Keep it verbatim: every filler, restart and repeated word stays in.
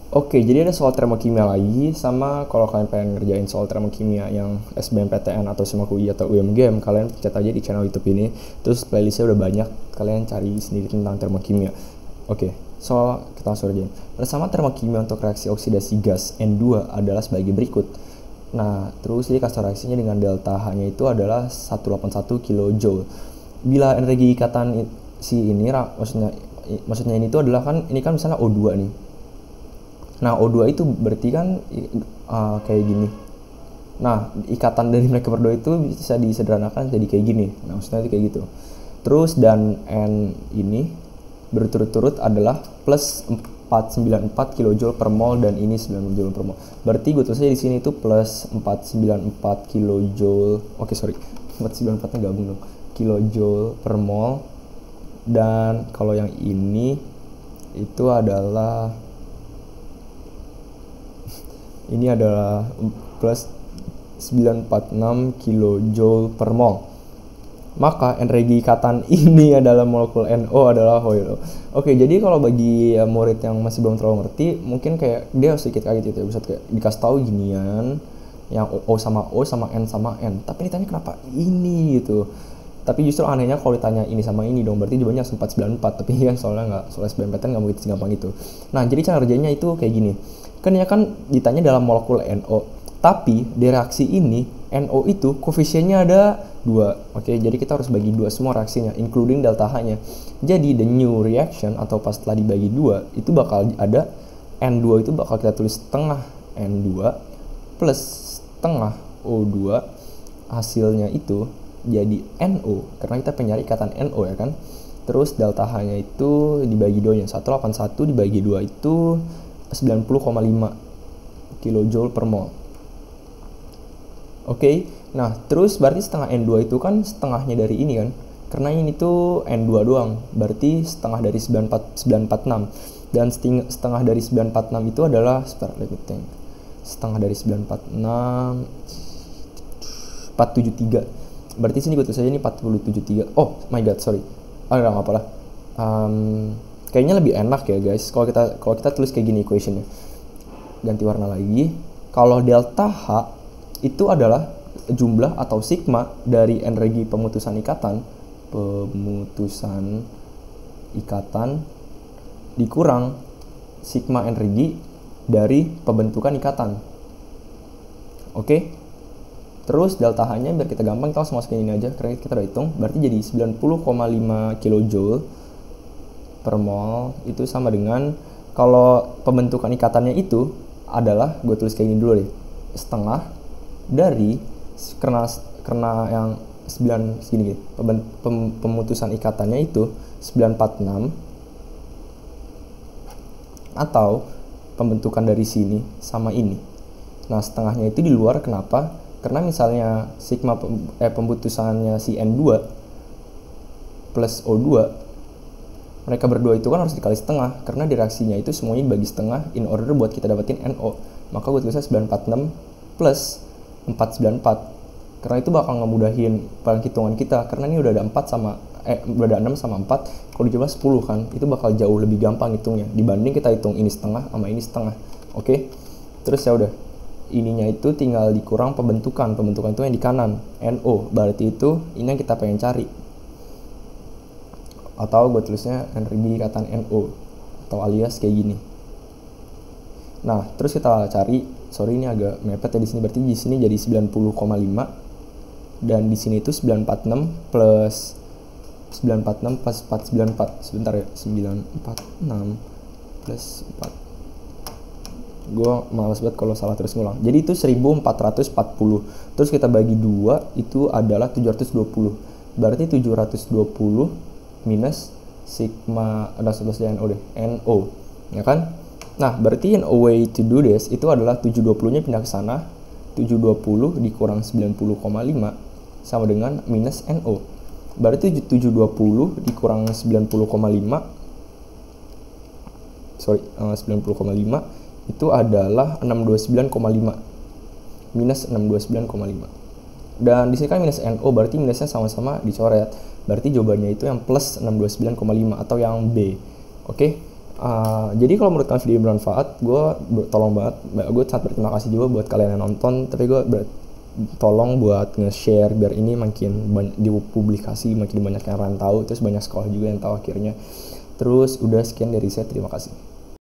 Oke, jadi ada soal termokimia lagi, sama kalau kalian pengen ngerjain soal termokimia yang S B M P T N atau SIMAK U I atau U M G M, kalian chat aja di channel YouTube ini. Terus playlistnya udah banyak, kalian cari sendiri tentang termokimia. Oke, so kita langsung aja. Bersama termokimia untuk reaksi oksidasi gas N dua adalah sebagai berikut. Nah, terus jadi kasar reaksinya dengan delta H-nya itu adalah seratus delapan puluh satu kilojoule. Bila energi ikatan si ini, maksudnya maksudnya ini tuh adalah kan ini kan misalnya O dua nih. Nah, O dua itu berarti kan uh, kayak gini. Nah, ikatan dari mereka berdua itu bisa disederhanakan jadi kayak gini. Nah, maksudnya itu kayak gitu. Terus dan N ini berturut-turut adalah plus empat ratus sembilan puluh empat kilojoule per mol dan ini sembilan joule per mol. Berarti gue tulisnya di sini itu plus empat ratus sembilan puluh empat kilojoule. Oke, sorry. empat ratus sembilan puluh empat-nya gabung dong. Kilojoule per mol. Dan kalau yang ini itu adalah ini adalah plus sembilan ratus empat puluh enam kilojoule per mol. Maka energi ikatan ini adalah molekul N O adalah oil. Oke, jadi kalau bagi ya, murid yang masih belum terlalu ngerti, mungkin kayak dia harus sedikit kaget gitu ya. Bisa kayak dikasih tahu ginian, yang O sama O sama N sama N. Tapi ditanya kenapa ini gitu. Tapi justru anehnya kalau ditanya ini sama ini dong, berarti jawabannya empat sembilan empat. Tapi kan soalnya nggak, soal S B M P T N nggak begitu gampang itu. Nah, jadi cara kerjanya itu kayak gini. Kan ya kan ditanya dalam molekul N O, tapi di reaksi ini N O itu koefisiennya ada dua. Oke, jadi kita harus bagi dua semua reaksinya, including delta H-nya. Jadi the new reaction atau pas setelah dibagi dua itu bakal ada N dua itu bakal kita tulis setengah N dua plus setengah O dua, hasilnya itu jadi N O karena kita penyari ikatan N O ya kan. Terus delta H-nya itu dibagi dua nya, seratus delapan puluh satu dibagi dua itu sembilan puluh koma lima kilojoule per mol. Oke, okay. Nah terus berarti setengah N dua itu kan setengahnya dari ini kan, karena ini tuh N dua doang, berarti setengah dari sembilan ratus empat puluh enam, dan setengah dari sembilan ratus empat puluh enam itu adalah, sebentar, let me think, setengah dari sembilan ratus empat puluh enam, empat ratus tujuh puluh tiga, berarti sini gue tulis aja ini empat puluh tujuh puluh tiga, oh my god sorry, ah nggak apa lah. Um, Kayaknya lebih enak ya guys kalau kita kalau kita tulis kayak gini equationnya. Ganti warna lagi. Kalau delta H itu adalah jumlah atau sigma dari energi pemutusan ikatan pemutusan ikatan dikurang sigma energi dari pembentukan ikatan. Oke. Terus delta H-nya biar kita gampang kita langsung masukin ini aja karena kita udah hitung. Berarti jadi sembilan puluh koma lima kilojoule per mol itu sama dengan, kalau pembentukan ikatannya itu adalah, gue tulis kayak gini dulu deh, setengah dari, karena karena yang sembilan segini gitu, pem, pem, pemutusan ikatannya itu sembilan ratus empat puluh enam, atau pembentukan dari sini sama ini. Nah setengahnya itu di luar, kenapa? Karena misalnya sigma pem, eh, pembutusannya si N dua plus O dua, mereka berdua itu kan harus dikali setengah, karena di reaksinya itu semuanya dibagi setengah in order buat kita dapetin N O. Maka gue tulisnya sembilan ratus empat puluh enam plus empat ratus sembilan puluh empat, karena itu bakal ngemudahin perhitungan kita, karena ini udah ada empat sama eh udah ada enam sama empat, kalau dijumlah sepuluh kan, itu bakal jauh lebih gampang hitungnya dibanding kita hitung ini setengah sama ini setengah. Oke, terus ya udah, ininya itu tinggal dikurang pembentukan pembentukan itu yang di kanan N O, berarti itu ini yang kita pengen cari, atau gue tulisnya energi ikatan N O atau alias kayak gini. Nah terus kita cari, sorry ini agak mepet ya di sini, berarti di sini jadi sembilan puluh koma lima dan di sini itu sembilan ratus empat puluh enam plus sembilan ratus empat puluh enam plus empat ratus sembilan puluh empat, sebentar ya, sembilan ratus empat puluh enam plus empat, gue malas banget kalau salah terus ngulang, jadi itu seribu empat ratus empat puluh, terus kita bagi dua itu adalah tujuh ratus dua puluh, berarti tujuh ratus dua puluh minus sigma, ada sebesar N O deh, N O ya kan. Nah berarti a way to do this itu adalah tujuh ratus dua puluh nya pindah ke sana, tujuh ratus dua puluh dikurang sembilan puluh koma lima sama dengan minus N O, berarti tujuh ratus dua puluh dikurang sembilan puluh koma lima, sorry uh, sembilan puluh koma lima itu adalah enam ratus dua puluh sembilan koma lima minus enam ratus dua puluh sembilan koma lima. Dan di sini kan minus N O, berarti minusnya sama-sama dicoret. Berarti jawabannya itu yang plus enam ratus dua puluh sembilan koma lima atau yang B. Oke. Uh, jadi kalau menurut kalian video bermanfaat, gue tolong banget, gue sangat berterima kasih juga buat kalian yang nonton. Tapi gue ber- tolong buat nge-share biar ini makin banyak dipublikasi, makin banyak yang orang tahu, terus banyak sekolah juga yang tahu akhirnya. Terus udah sekian dari saya, terima kasih.